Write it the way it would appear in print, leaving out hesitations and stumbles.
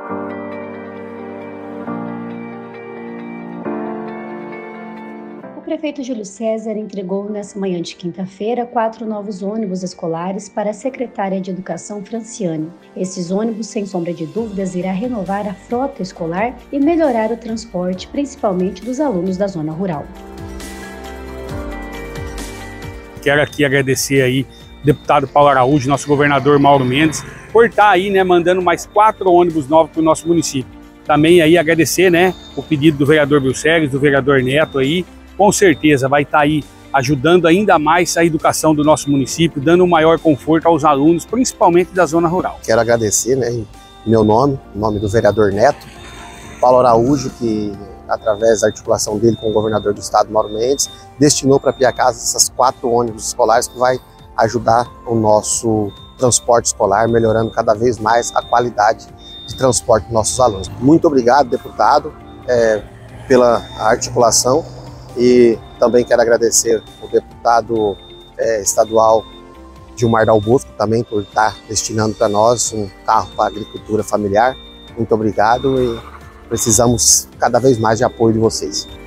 O prefeito Júlio César entregou nessa manhã de quinta-feira 4 novos ônibus escolares para a secretária de Educação, Franciane. Esses ônibus, sem sombra de dúvidas, irá renovar a frota escolar e melhorar o transporte, principalmente dos alunos da zona rural. Quero aqui agradecer aí o deputado Paulo Araújo, nosso governador Mauro Mendes, por estar aí, mandando mais 4 ônibus novos para o nosso município. Também aí agradecer, o pedido do vereador Bilceres, do vereador Neto aí, com certeza vai estar aí ajudando ainda mais a educação do nosso município, dando um maior conforto aos alunos, principalmente da zona rural. Quero agradecer, em meu nome, em nome do vereador Neto, Paulo Araújo, que através da articulação dele com o governador do estado, Mauro Mendes, destinou para Piacasa essas 4 ônibus escolares que vai ajudar o nosso transporte escolar, melhorando cada vez mais a qualidade de transporte dos nossos alunos. Muito obrigado, deputado, pela articulação, e também quero agradecer o deputado estadual Gilmar Dal Bosco também por estar destinando para nós um carro para a agricultura familiar. Muito obrigado e precisamos cada vez mais de apoio de vocês.